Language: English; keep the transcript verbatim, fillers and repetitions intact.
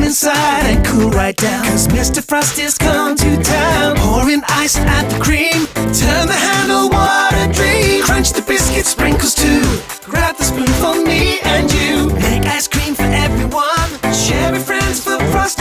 inside and cool right down, 'cause Mister Frosty's come to town. Pouring ice at the cream, turn the handle, what a dream. Crunch the biscuit sprinkles too, grab the spoon for me and you. Make ice cream for everyone, share with friends for Frosty.